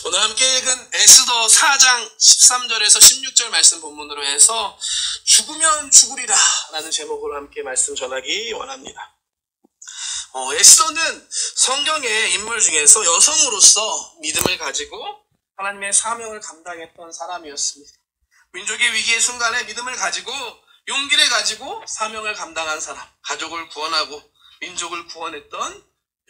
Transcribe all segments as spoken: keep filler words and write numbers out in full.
오늘 함께 읽은 에스더 사 장 십삼 절에서 십육 절 말씀 본문으로 해서 죽으면 죽으리라 라는 제목으로 함께 말씀 전하기 원합니다. 어, 에스더는 성경의 인물 중에서 여성으로서 믿음을 가지고 하나님의 사명을 감당했던 사람이었습니다. 민족의 위기의 순간에 믿음을 가지고 용기를 가지고 사명을 감당한 사람, 가족을 구원하고 민족을 구원했던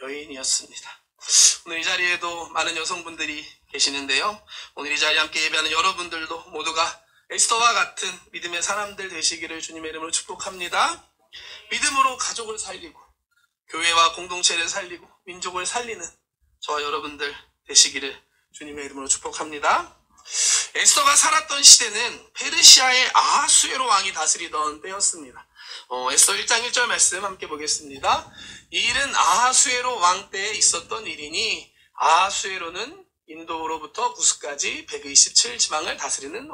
여인이었습니다. 오늘 이 자리에도 많은 여성분들이 계시는데요. 오늘 이 자리에 함께 예배하는 여러분들도 모두가 에스더와 같은 믿음의 사람들 되시기를 주님의 이름으로 축복합니다. 믿음으로 가족을 살리고 교회와 공동체를 살리고 민족을 살리는 저와 여러분들 되시기를 주님의 이름으로 축복합니다. 에스더가 살았던 시대는 페르시아의 아하수에로 왕이 다스리던 때였습니다. 어, 에스더 일 장 일 절 말씀 함께 보겠습니다. 이 일은 아하수에로 왕 때에 있었던 일이니 아하수에로는 인도로부터 구스까지 백이십칠 지방을 다스리는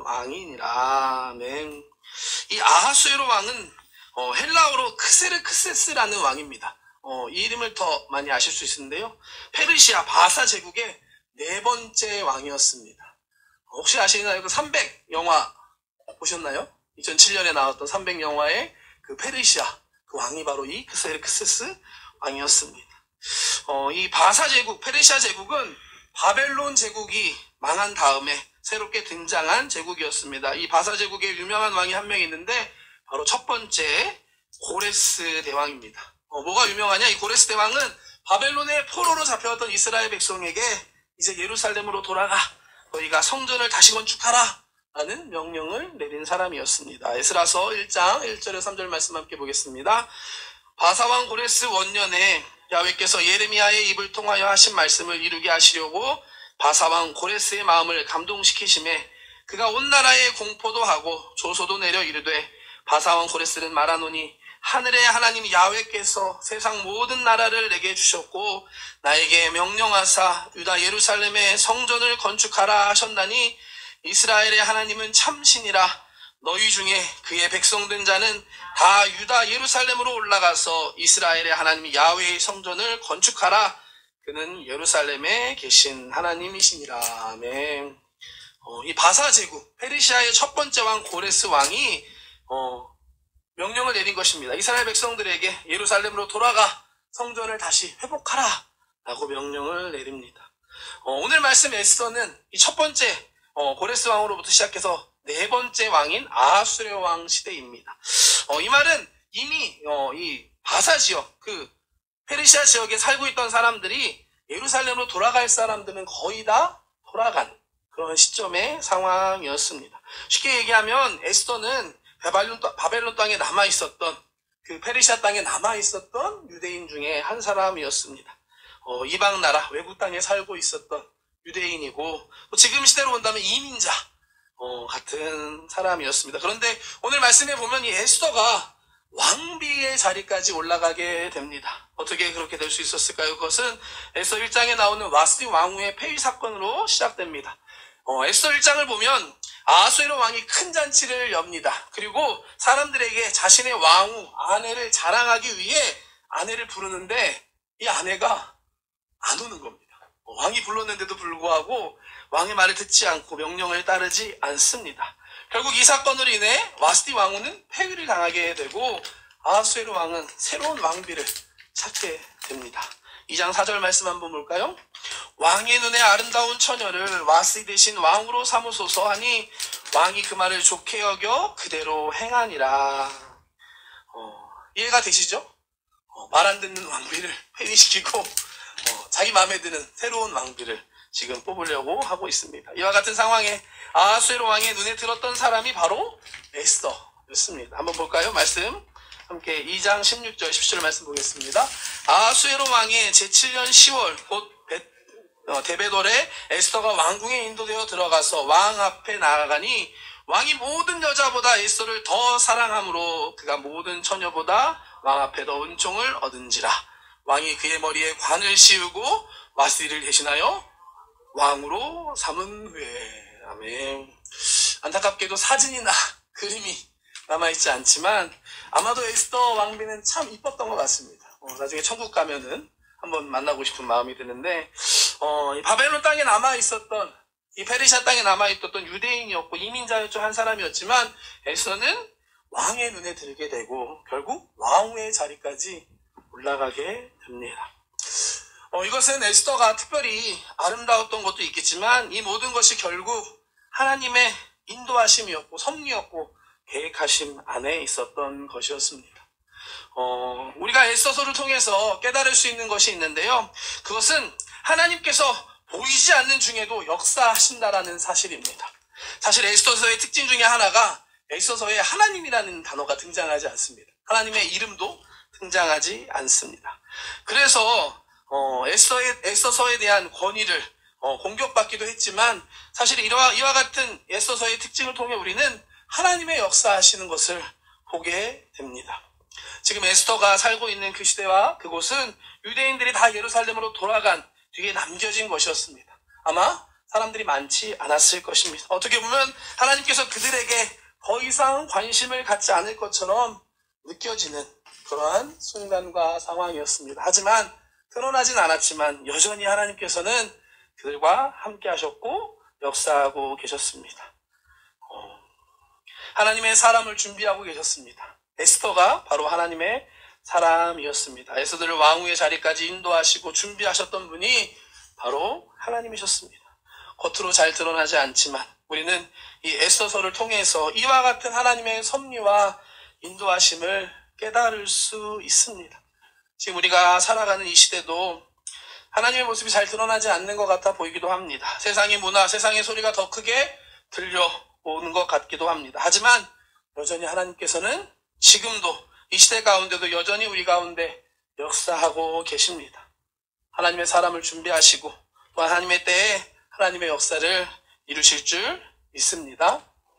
왕이니라. 아멘. 이 아하수에로 왕은 어, 헬라어로 크세르크세스라는 왕입니다. 어, 이 이름을 더 많이 아실 수 있는데요. 페르시아 바사 제국의 네 번째 왕이었습니다. 어, 혹시 아시나요? 그 삼백 영화 보셨나요? 이천칠 년에 나왔던 삼백 영화의 그 페르시아 그 왕이 바로 이 크세르크세스 왕이었습니다. 어, 이 바사 제국, 페르시아 제국은 바벨론 제국이 망한 다음에 새롭게 등장한 제국이었습니다. 이 바사 제국에 유명한 왕이 한 명 있는데 바로 첫 번째 고레스 대왕입니다. 어, 뭐가 유명하냐? 이 고레스 대왕은 바벨론의 포로로 잡혀왔던 이스라엘 백성에게 이제 예루살렘으로 돌아가 너희가 성전을 다시 건축하라 라는 명령을 내린 사람이었습니다. 에스라서 일 장 일 절에서 삼 절 말씀 함께 보겠습니다. 바사왕 고레스 원년에 야훼께서 예레미야의 입을 통하여 하신 말씀을 이루게 하시려고 바사왕 고레스의 마음을 감동시키심에 그가 온 나라에 공포도 하고 조소도 내려 이르되 바사왕 고레스는 말하노니 하늘의 하나님 야훼께서 세상 모든 나라를 내게 주셨고 나에게 명령하사 유다 예루살렘에 성전을 건축하라 하셨나니 이스라엘의 하나님은 참신이라 너희 중에 그의 백성된 자는 다 유다 예루살렘으로 올라가서 이스라엘의 하나님 야훼의 성전을 건축하라. 그는 예루살렘에 계신 하나님이시니라. 아멘. 어, 이 바사 제국 페르시아의 첫 번째 왕 고레스 왕이 어, 명령을 내린 것입니다. 이스라엘 백성들에게 예루살렘으로 돌아가 성전을 다시 회복하라 라고 명령을 내립니다. 어, 오늘 말씀 에스더는 이 첫 번째 어, 고레스 왕으로부터 시작해서 네 번째 왕인 아하수에로 왕 시대입니다. 어, 이 말은 이미 어, 이 바사 지역, 그 페르시아 지역에 살고 있던 사람들이 예루살렘으로 돌아갈 사람들은 거의 다 돌아간 그런 시점의 상황이었습니다. 쉽게 얘기하면 에스더는 바벨론, 바벨론 땅에 남아있었던 그 페르시아 땅에 남아있었던 유대인 중에 한 사람이었습니다. 어, 이방 나라 외국 땅에 살고 있었던 유대인이고 지금 시대로 본다면 이민자 어, 같은 사람이었습니다. 그런데 오늘 말씀에 보면 이 에스더가 왕비의 자리까지 올라가게 됩니다. 어떻게 그렇게 될 수 있었을까요? 그것은 에스더 일 장에 나오는 와스디 왕후의 폐위 사건으로 시작됩니다. 어, 에스더 일 장을 보면 아하수에로 왕이 큰 잔치를 엽니다. 그리고 사람들에게 자신의 왕후 아내를 자랑하기 위해 아내를 부르는데 이 아내가 안 오는 겁니다. 왕이 불렀는데도 불구하고 왕의 말을 듣지 않고 명령을 따르지 않습니다. 결국 이 사건으로 인해 와스디 왕후는 폐위를 당하게 되고 아하수에로 왕은 새로운 왕비를 찾게 됩니다. 이 장 사 절 말씀 한번 볼까요? 왕의 눈에 아름다운 처녀를 와스디 대신 왕으로 삼으소서 하니 왕이 그 말을 좋게 여겨 그대로 행하니라. 어, 이해가 되시죠? 어, 말 안 듣는 왕비를 폐위시키고 어, 자기 마음에 드는 새로운 왕비를 지금 뽑으려고 하고 있습니다. 이와 같은 상황에 아하수에로 왕의 눈에 들었던 사람이 바로 에스더였습니다. 한번 볼까요? 말씀 함께 이 장 십육 절 십칠 절 말씀 보겠습니다. 아하수에로 왕의 제칠 년 시월 곧 어, 데베돌에 에스더가 왕궁에 인도되어 들어가서 왕 앞에 나아가니 왕이 모든 여자보다 에스더를 더 사랑함으로 그가 모든 처녀보다 왕 앞에 더 은총을 얻은지라. 왕이 그의 머리에 관을 씌우고 와스디를 대신하여 왕으로 삼은 후에. 아멘. 안타깝게도 사진이나 그림이 남아있지 않지만 아마도 에스더 왕비는 참 이뻤던 것 같습니다. 어, 나중에 천국 가면은 한번 만나고 싶은 마음이 드는데 어, 이 바벨론 땅에 남아있었던, 이 페르시아 땅에 남아있었던 유대인이었고 이민자였죠. 한 사람이었지만 에스더는 왕의 눈에 들게 되고 결국 왕후의 자리까지 올라가게 됩니다. 어, 이것은 에스더가 특별히 아름다웠던 것도 있겠지만 이 모든 것이 결국 하나님의 인도하심이었고 섭리였고 계획하심 안에 있었던 것이었습니다. 어, 우리가 에스더서를 통해서 깨달을 수 있는 것이 있는데요. 그것은 하나님께서 보이지 않는 중에도 역사하신다라는 사실입니다. 사실 에스더서의 특징 중에 하나가 에스더서에 하나님이라는 단어가 등장하지 않습니다. 하나님의 이름도 등장하지 않습니다. 그래서 어, 에스더의, 에스더서에 대한 권위를 어, 공격받기도 했지만 사실 이와, 이와 같은 에스더서의 특징을 통해 우리는 하나님의 역사하시는 것을 보게 됩니다. 지금 에스더가 살고 있는 그 시대와 그곳은 유대인들이 다 예루살렘으로 돌아간 뒤에 남겨진 것이었습니다. 아마 사람들이 많지 않았을 것입니다. 어떻게 보면 하나님께서 그들에게 더 이상 관심을 갖지 않을 것처럼 느껴지는 그러한 순간과 상황이었습니다. 하지만 드러나진 않았지만 여전히 하나님께서는 그들과 함께 하셨고 역사하고 계셨습니다. 어, 하나님의 사람을 준비하고 계셨습니다. 에스더가 바로 하나님의 사람이었습니다. 에스더를 왕후의 자리까지 인도하시고 준비하셨던 분이 바로 하나님이셨습니다. 겉으로 잘 드러나지 않지만 우리는 이 에스더서를 통해서 이와 같은 하나님의 섭리와 인도하심을 깨달을 수 있습니다. 지금 우리가 살아가는 이 시대도 하나님의 모습이 잘 드러나지 않는 것 같아 보이기도 합니다. 세상의 문화, 세상의 소리가 더 크게 들려오는 것 같기도 합니다. 하지만 여전히 하나님께서는 지금도 이 시대 가운데도 여전히 우리 가운데 역사하고 계십니다. 하나님의 사람을 준비하시고 또 하나님의 때에 하나님의 역사를 이루실 줄 믿습니다.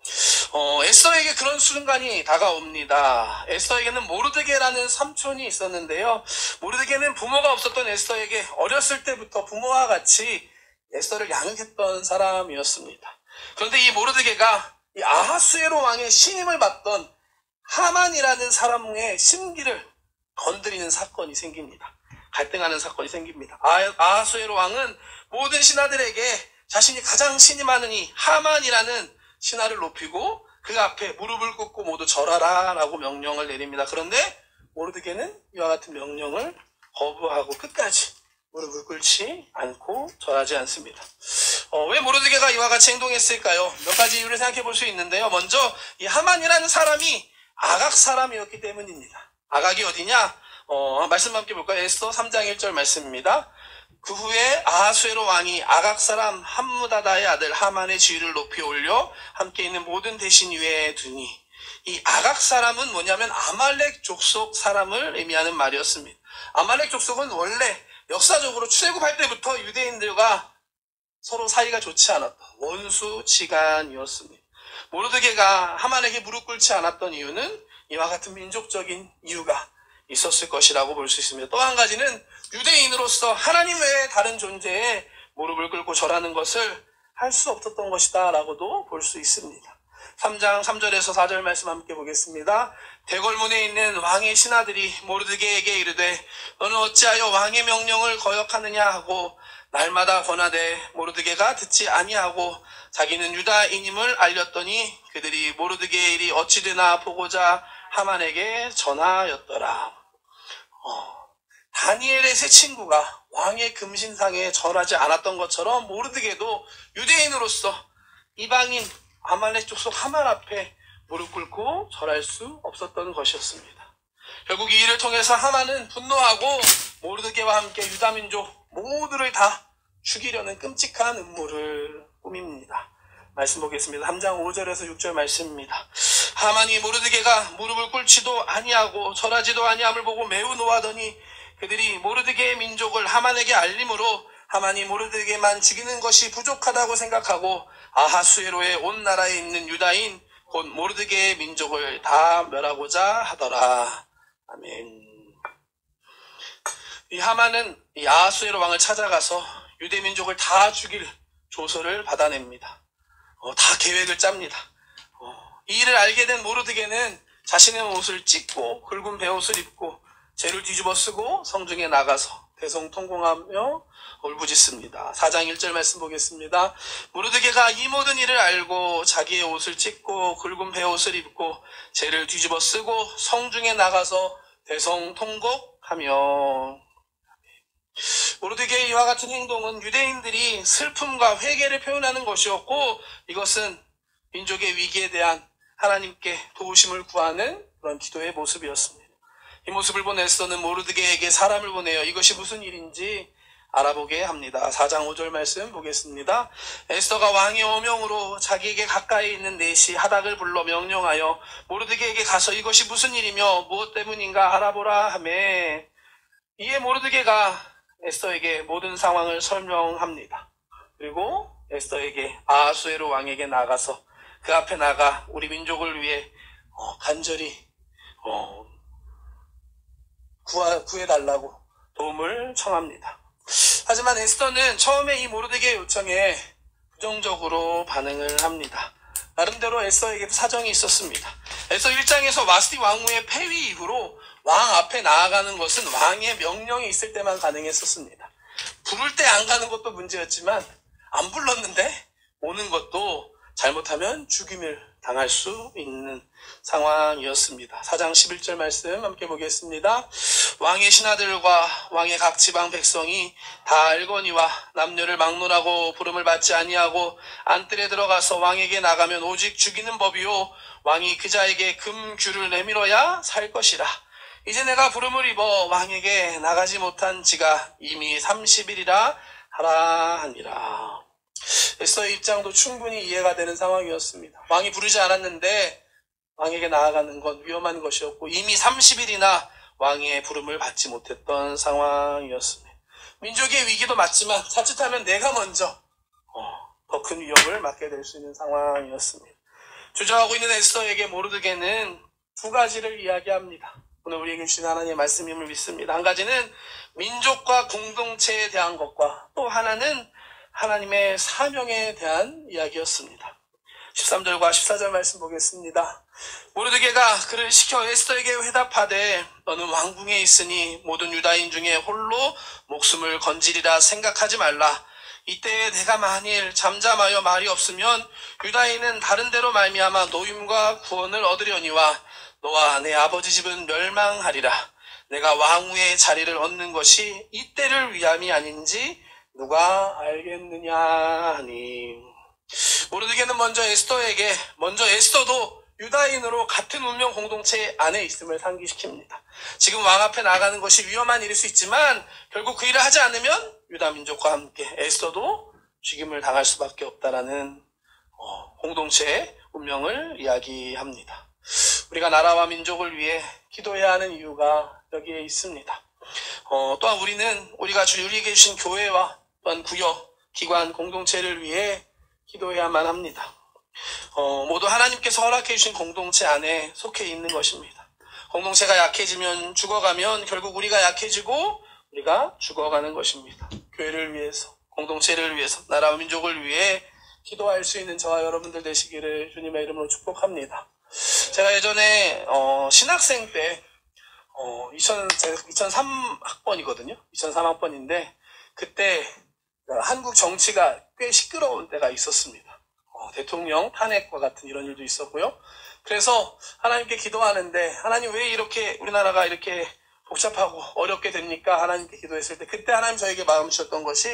어, 에스더에게 그런 순간이 다가옵니다. 에스더에게는 모르드게라는 삼촌이 있었는데요. 모르드게는 부모가 없었던 에스더에게 어렸을 때부터 부모와 같이 에스더를 양육했던 사람이었습니다. 그런데 이 모르드게가 이 아하수에로 왕의 신임을 받던 하만이라는 사람의 심기를 건드리는 사건이 생깁니다. 갈등하는 사건이 생깁니다. 아하수에로 왕은 모든 신하들에게 자신이 가장 신임하는 이 하만이라는 신하를 높이고 그 앞에 무릎을 꿇고 모두 절하라 라고 명령을 내립니다. 그런데 모르드게는 이와 같은 명령을 거부하고 끝까지 무릎을 꿇지 않고 절하지 않습니다. 어, 왜 모르드게가 이와 같이 행동했을까요? 몇 가지 이유를 생각해 볼 수 있는데요. 먼저 이 하만이라는 사람이 아각 사람이었기 때문입니다. 아각이 어디냐? 어, 말씀 함께 볼까요? 에스더 삼 장 일 절 말씀입니다. 그 후에 아하수에로 왕이 아각 사람 함무다다의 아들 하만의 지위를 높이 올려 함께 있는 모든 대신 위에 두니, 이 아각 사람은 뭐냐면 아말렉 족속 사람을 의미하는 말이었습니다. 아말렉 족속은 원래 역사적으로 출애굽할 때부터 유대인들과 서로 사이가 좋지 않았던 원수지간이었습니다. 모르드게가 하만에게 무릎 꿇지 않았던 이유는 이와 같은 민족적인 이유가 있었을 것이라고 볼 수 있습니다. 또 한 가지는 유대인으로서 하나님 외에 다른 존재에 무릎을 꿇고 절하는 것을 할 수 없었던 것이다 라고도 볼 수 있습니다. 삼 장 삼 절에서 사 절 말씀 함께 보겠습니다. 대궐문에 있는 왕의 신하들이 모르드게에게 이르되 너는 어찌하여 왕의 명령을 거역하느냐 하고 날마다 권하되 모르드게가 듣지 아니하고 자기는 유다인임을 알렸더니 그들이 모르드게의 일이 어찌 되나 보고자 하만에게 전하였더라. 어, 다니엘의 세 친구가 왕의 금신상에 절하지 않았던 것처럼 모르드게도 유대인으로서 이방인 아말렉 족속 하만 앞에 무릎 꿇고 절할 수 없었던 것이었습니다. 결국 이 일을 통해서 하만은 분노하고 모르드게와 함께 유다민족 모두를 다 죽이려는 끔찍한 음모를 꾸밉니다. 말씀 보겠습니다. 삼 장 오 절에서 육 절 말씀입니다. 하만이 모르드게가 무릎을 꿇지도 아니하고 절하지도 아니함을 보고 매우 노하더니 그들이 모르드게의 민족을 하만에게 알림으로 하만이 모르드게만 죽이는 것이 부족하다고 생각하고 아하수에로의 온 나라에 있는 유다인 곧 모르드게의 민족을 다 멸하고자 하더라. 아멘. 이 하만은 이 아하수에로 왕을 찾아가서 유대 민족을 다 죽일 조서를 받아냅니다. 어, 다 계획을 짭니다. 어, 이 일을 알게 된 모르드게는 자신의 옷을 찢고 굵은 베옷을 입고 죄를 뒤집어 쓰고 성중에 나가서 대성통곡하며 울부짖습니다. 사 장 일 절 말씀 보겠습니다. 모르드게가 이 모든 일을 알고 자기의 옷을 찢고 굵은 베옷을 입고 재를 뒤집어 쓰고 성중에 나가서 대성통곡하며. 모르드게의 이와 같은 행동은 유대인들이 슬픔과 회개를 표현하는 것이었고, 이것은 민족의 위기에 대한 하나님께 도우심을 구하는 그런 기도의 모습이었습니다. 이 모습을 본 에스더는 모르드게에게 사람을 보내어 이것이 무슨 일인지 알아보게 합니다. 사 장 오 절 말씀 보겠습니다. 에스더가 왕의 어명으로 자기에게 가까이 있는 내시 하닥을 불러 명령하여 모르드게에게 가서 이것이 무슨 일이며 무엇 때문인가 알아보라 하매, 이에 모르드게가 에스더에게 모든 상황을 설명합니다. 그리고 에스더에게 아하수에로 왕에게 나가서 그 앞에 나가 우리 민족을 위해 어, 간절히 어, 구하, 구해달라고 도움을 청합니다. 하지만 에스더는 처음에 이 모르드게의 요청에 부정적으로 반응을 합니다. 나름대로 에스더에게 사정이 있었습니다. 에스더 일 장에서 와스티 왕후의 폐위 이후로 왕 앞에 나아가는 것은 왕의 명령이 있을 때만 가능했었습니다. 부를 때 안 가는 것도 문제였지만 안 불렀는데 오는 것도 잘못하면 죽임을 당할 수 있는 상황이었습니다. 사 장 십일 절 말씀 함께 보겠습니다. 왕의 신하들과 왕의 각 지방 백성이 다 알거니와 남녀를 막론하고 부름을 받지 아니하고 안뜰에 들어가서 왕에게 나가면 오직 죽이는 법이요 왕이 그 자에게 금규를 내밀어야 살 것이라. 이제 내가 부름을 입어 왕에게 나가지 못한 지가 이미 삼십 일이라 하라 하니라. 에스더의 입장도 충분히 이해가 되는 상황이었습니다. 왕이 부르지 않았는데 왕에게 나아가는 건 위험한 것이었고 이미 삼십 일이나 왕의 부름을 받지 못했던 상황이었습니다. 민족의 위기도 맞지만 자칫하면 내가 먼저 어, 더 큰 위험을 맞게 될 수 있는 상황이었습니다. 주저하고 있는 에스더에게 모르드게는 두 가지를 이야기합니다. 오늘 우리에게 주신 하나님의 말씀임을 믿습니다. 한 가지는 민족과 공동체에 대한 것과 또 하나는 하나님의 사명에 대한 이야기였습니다. 십삼 절과 십사 절 말씀 보겠습니다. 모르드게가 그를 시켜 에스더에게 회답하되 너는 왕궁에 있으니 모든 유다인 중에 홀로 목숨을 건지리라 생각하지 말라. 이때에 내가 만일 잠잠하여 말이 없으면 유다인은 다른 데로 말미암아 노임과 구원을 얻으려니와 너와 내 아버지 집은 멸망하리라. 내가 왕후의 자리를 얻는 것이 이때를 위함이 아닌지 누가 알겠느냐 하니. 모르드게는 먼저 에스더에게 먼저 에스더도 유다인으로 같은 운명 공동체 안에 있음을 상기시킵니다. 지금 왕 앞에 나가는 것이 위험한 일일 수 있지만 결국 그 일을 하지 않으면 유다 민족과 함께 에스더도 죽임을 당할 수밖에 없다라는 어, 공동체의 운명을 이야기합니다. 우리가 나라와 민족을 위해 기도해야 하는 이유가 여기에 있습니다. 어, 또한 우리는 우리가 우리에게 주신 교회와 또한 구역, 기관, 공동체를 위해 기도해야만 합니다. 어, 모두 하나님께서 허락해 주신 공동체 안에 속해 있는 것입니다. 공동체가 약해지면 죽어가면 결국 우리가 약해지고 우리가 죽어가는 것입니다. 교회를 위해서, 공동체를 위해서, 나라와 민족을 위해 기도할 수 있는 저와 여러분들 되시기를 주님의 이름으로 축복합니다. 제가 예전에 어, 신학생 때 어, 이천삼 학번이거든요. 이천삼 학번인데 그때 한국 정치가 꽤 시끄러운 때가 있었습니다. 어, 대통령 탄핵과 같은 이런 일도 있었고요. 그래서 하나님께 기도하는데 하나님 왜 이렇게 우리나라가 이렇게 복잡하고 어렵게 됩니까? 하나님께 기도했을 때 그때 하나님 저에게 마음 주셨던 것이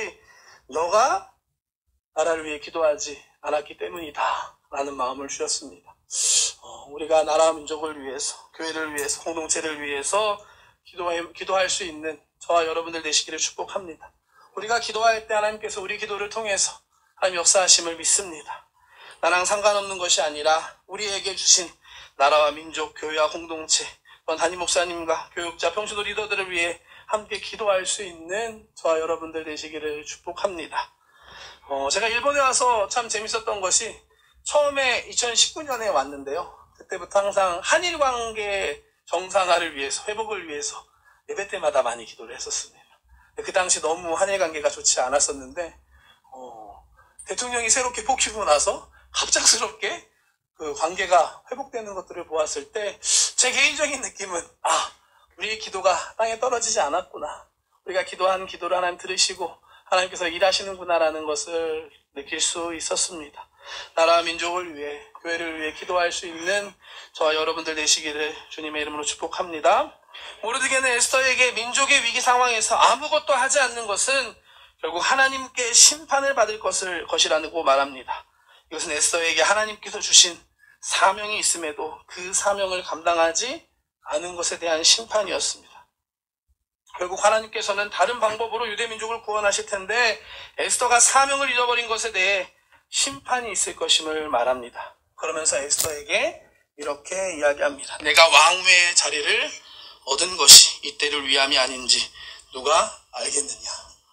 너가 나라를 위해 기도하지 않았기 때문이다 라는 마음을 주셨습니다. 어, 우리가 나라와 민족을 위해서, 교회를 위해서, 공동체를 위해서 기도해, 기도할 수 있는 저와 여러분들 되시기를 축복합니다. 우리가 기도할 때 하나님께서 우리 기도를 통해서 하나님 역사하심을 믿습니다. 나랑 상관없는 것이 아니라 우리에게 주신 나라와 민족, 교회와 공동체, 담임 목사님과 교육자, 평신도 리더들을 위해 함께 기도할 수 있는 저와 여러분들 되시기를 축복합니다. 어, 제가 일본에 와서 참 재밌었던 것이 처음에 이천십구 년에 왔는데요. 그때부터 항상 한일 관계 정상화를 위해서, 회복을 위해서 예배 때마다 많이 기도를 했었습니다. 그 당시 너무 한일 관계가 좋지 않았었는데 어, 대통령이 새롭게 뽑히고 나서 갑작스럽게 그 관계가 회복되는 것들을 보았을 때 제 개인적인 느낌은 아, 우리의 기도가 땅에 떨어지지 않았구나. 우리가 기도한 기도를 하나님 들으시고 하나님께서 일하시는구나라는 것을 느낄 수 있었습니다. 나라와 민족을 위해, 교회를 위해 기도할 수 있는 저와 여러분들 되시기를 주님의 이름으로 축복합니다. 모르드게는 에스더에게 민족의 위기 상황에서 아무것도 하지 않는 것은 결국 하나님께 심판을 받을 것을 것이라고 말합니다. 이것은 에스더에게 하나님께서 주신 사명이 있음에도 그 사명을 감당하지 않은 것에 대한 심판이었습니다. 결국 하나님께서는 다른 방법으로 유대민족을 구원하실 텐데 에스더가 사명을 잃어버린 것에 대해 심판이 있을 것임을 말합니다. 그러면서 에스더에게 이렇게 이야기합니다. 내가 왕후의 자리를 얻은 것이 이때를 위함이 아닌지 누가 알겠느냐.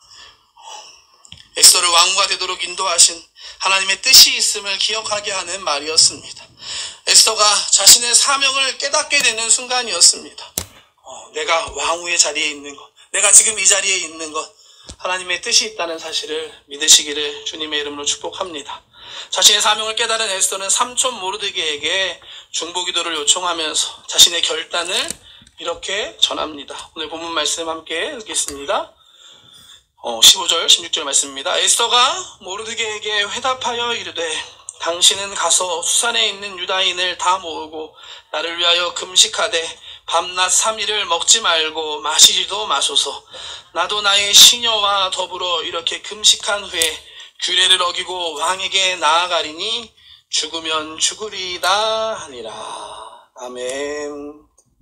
에스더를 왕후가 되도록 인도하신 하나님의 뜻이 있음을 기억하게 하는 말이었습니다. 에스더가 자신의 사명을 깨닫게 되는 순간이었습니다. 어, 내가 왕후의 자리에 있는 것, 내가 지금 이 자리에 있는 것, 하나님의 뜻이 있다는 사실을 믿으시기를 주님의 이름으로 축복합니다. 자신의 사명을 깨달은 에스더는 삼촌 모르드게에게 중보기도를 요청하면서 자신의 결단을 이렇게 전합니다. 오늘 본문 말씀 함께 읽겠습니다. 어, 십오 절, 십육 절 말씀입니다. 에스더가 모르드게에게 회답하여 이르되 당신은 가서 수산에 있는 유다인을 다 모으고 나를 위하여 금식하되 밤낮 삼 일을 먹지 말고 마시지도 마소서. 나도 나의 시녀와 더불어 이렇게 금식한 후에 규례를 어기고 왕에게 나아가리니 죽으면 죽으리이다 하니라. 아멘.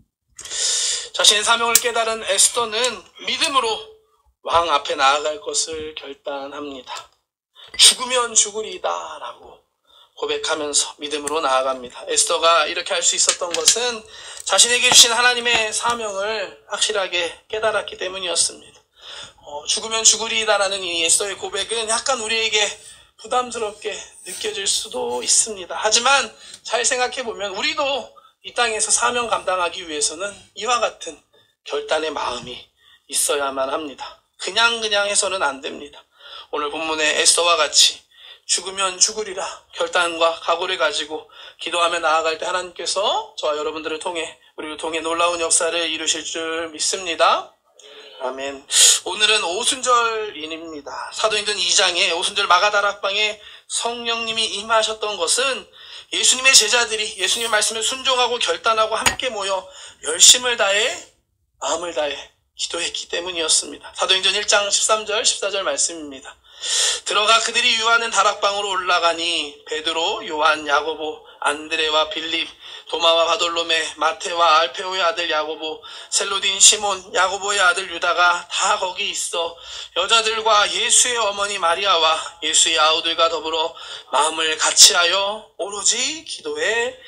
자신의 사명을 깨달은 에스더는 믿음으로 왕 앞에 나아갈 것을 결단합니다. 죽으면 죽으리이다 라고 고백하면서 믿음으로 나아갑니다. 에스더가 이렇게 할 수 있었던 것은 자신에게 주신 하나님의 사명을 확실하게 깨달았기 때문이었습니다. 어, 죽으면 죽으리이다라는 이 에스더의 고백은 약간 우리에게 부담스럽게 느껴질 수도 있습니다. 하지만 잘 생각해보면 우리도 이 땅에서 사명 감당하기 위해서는 이와 같은 결단의 마음이 있어야만 합니다. 그냥 그냥 해서는 안 됩니다. 오늘 본문의 에스더와 같이 죽으면 죽으리라 결단과 각오를 가지고 기도하며 나아갈 때 하나님께서 저와 여러분들을 통해 우리를 통해 놀라운 역사를 이루실 줄 믿습니다. 아멘. 오늘은 오순절인입니다. 사도행전 이 장에 오순절 마가다락방에 성령님이 임하셨던 것은 예수님의 제자들이 예수님의 말씀에 순종하고 결단하고 함께 모여 열심을 다해 마음을 다해 기도했기 때문이었습니다. 사도행전 일 장 십삼 절 십사 절 말씀입니다. 들어가 그들이 유하는 다락방으로 올라가니 베드로, 요한, 야고보, 안드레와 빌립, 도마와 바돌로메, 마테와 알페오의 아들 야고보, 셀로딘 시몬, 야고보의 아들 유다가 다 거기 있어 여자들과 예수의 어머니 마리아와 예수의 아우들과 더불어 마음을 같이하여 오로지 기도에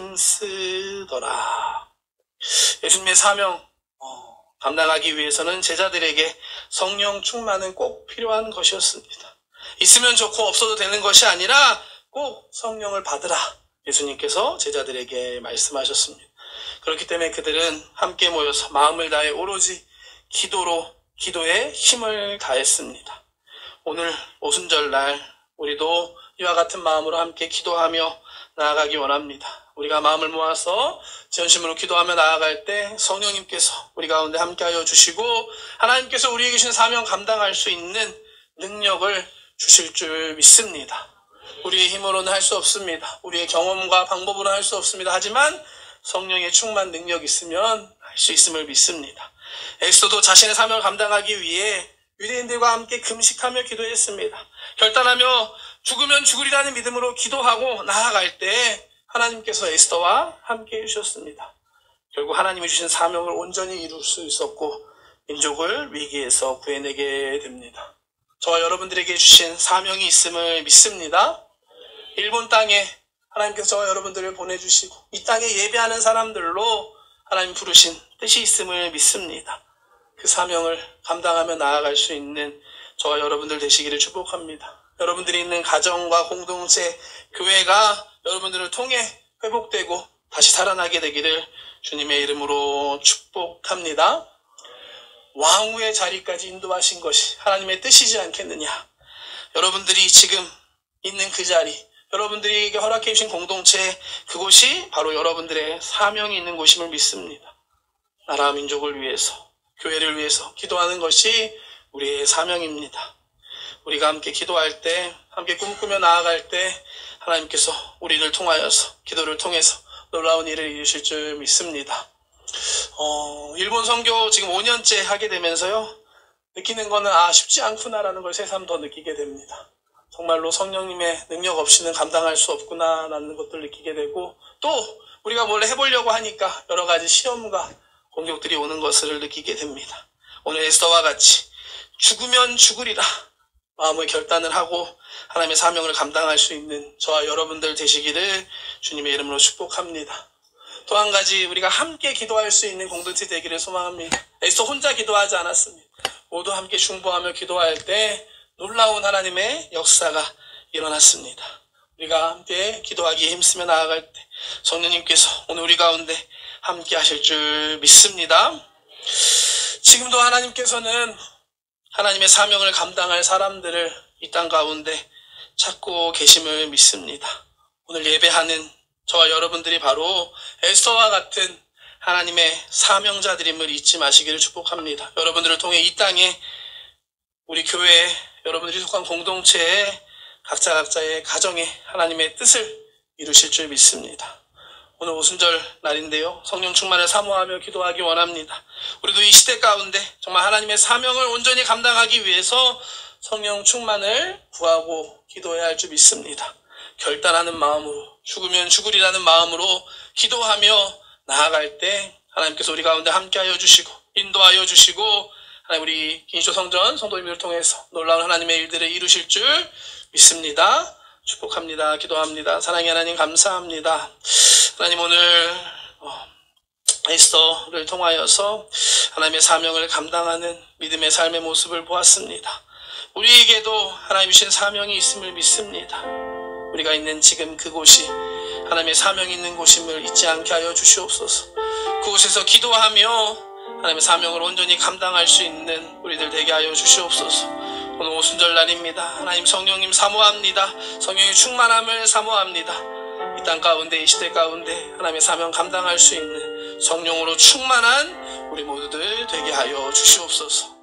힘쓰더라. 예수님의 사명 어, 감당하기 위해서는 제자들에게 성령 충만은 꼭 필요한 것이었습니다. 있으면 좋고 없어도 되는 것이 아니라 꼭 성령을 받으라. 예수님께서 제자들에게 말씀하셨습니다. 그렇기 때문에 그들은 함께 모여서 마음을 다해 오로지 기도로 기도에 힘을 다했습니다. 오늘 오순절날 우리도 이와 같은 마음으로 함께 기도하며 나아가기 원합니다. 우리가 마음을 모아서 전심으로 기도하며 나아갈 때 성령님께서 우리 가운데 함께하여 주시고 하나님께서 우리에게 주신 사명 감당할 수 있는 능력을 주실 줄 믿습니다. 우리의 힘으로는 할 수 없습니다. 우리의 경험과 방법으로는 할 수 없습니다. 하지만 성령의 충만 능력이 있으면 할 수 있음을 믿습니다. 에스더도 자신의 사명을 감당하기 위해 유대인들과 함께 금식하며 기도했습니다. 결단하며 죽으면 죽으리라는 믿음으로 기도하고 나아갈 때 하나님께서 에스더와 함께 해주셨습니다. 결국 하나님이 주신 사명을 온전히 이룰 수 있었고 민족을 위기에서 구해내게 됩니다. 저와 여러분들에게 주신 사명이 있음을 믿습니다. 일본 땅에 하나님께서 저와 여러분들을 보내주시고 이 땅에 예배하는 사람들로 하나님 부르신 뜻이 있음을 믿습니다. 그 사명을 감당하며 나아갈 수 있는 저와 여러분들 되시기를 축복합니다. 여러분들이 있는 가정과 공동체, 교회가 여러분들을 통해 회복되고 다시 살아나게 되기를 주님의 이름으로 축복합니다. 왕후의 자리까지 인도하신 것이 하나님의 뜻이지 않겠느냐. 여러분들이 지금 있는 그 자리, 여러분들에게 허락해 주신 공동체, 그곳이 바로 여러분들의 사명이 있는 곳임을 믿습니다. 나라 민족을 위해서, 교회를 위해서 기도하는 것이 우리의 사명입니다. 우리가 함께 기도할 때, 함께 꿈꾸며 나아갈 때 하나님께서 우리를 통하여서, 기도를 통해서 놀라운 일을 이루실 줄 믿습니다. 어, 일본 선교 지금 오 년째 하게 되면서요, 느끼는 거는 아 쉽지 않구나라는 걸 새삼 더 느끼게 됩니다. 정말로 성령님의 능력 없이는 감당할 수 없구나라는 것들 느끼게 되고, 또 우리가 뭘 해보려고 하니까 여러 가지 시험과 공격들이 오는 것을 느끼게 됩니다. 오늘 에스더와 같이 죽으면 죽으리라 마음의 결단을 하고 하나님의 사명을 감당할 수 있는 저와 여러분들 되시기를 주님의 이름으로 축복합니다. 또 한 가지, 우리가 함께 기도할 수 있는 공동체 되기를 소망합니다. 에스더 혼자 기도하지 않았습니다. 모두 함께 중보하며 기도할 때 놀라운 하나님의 역사가 일어났습니다. 우리가 함께 기도하기에 힘쓰며 나아갈 때 성령님께서 오늘 우리 가운데 함께 하실 줄 믿습니다. 지금도 하나님께서는 하나님의 사명을 감당할 사람들을 이 땅 가운데 찾고 계심을 믿습니다. 오늘 예배하는 저와 여러분들이 바로 에스더와 같은 하나님의 사명자들임을 잊지 마시기를 축복합니다. 여러분들을 통해 이 땅에 우리 교회, 여러분들이 속한 공동체에 각자 각자의 가정에 하나님의 뜻을 이루실 줄 믿습니다. 오늘 오순절 날인데요, 성령 충만을 사모하며 기도하기 원합니다. 우리도 이 시대 가운데 정말 하나님의 사명을 온전히 감당하기 위해서 성령 충만을 구하고 기도해야 할 줄 믿습니다. 결단하는 마음으로, 죽으면 죽으리라는 마음으로 기도하며 나아갈 때 하나님께서 우리 가운데 함께하여 주시고 인도하여 주시고 하나님 우리 긴쇼 성전 성도님들을 통해서 놀라운 하나님의 일들을 이루실 줄 믿습니다. 축복합니다. 기도합니다. 사랑의 하나님 감사합니다. 하나님 오늘 어, 에스더를 통하여서 하나님의 사명을 감당하는 믿음의 삶의 모습을 보았습니다. 우리에게도 하나님 주신 사명이 있음을 믿습니다. 우리가 있는 지금 그곳이 하나님의 사명이 있는 곳임을 잊지 않게 하여 주시옵소서. 그곳에서 기도하며 하나님의 사명을 온전히 감당할 수 있는 우리들 되게 하여 주시옵소서. 오늘 오순절 날입니다. 하나님 성령님 사모합니다. 성령의 충만함을 사모합니다. 이 땅 가운데, 이 시대 가운데 하나님의 사명 감당할 수 있는 성령으로 충만한 우리 모두들 되게 하여 주시옵소서.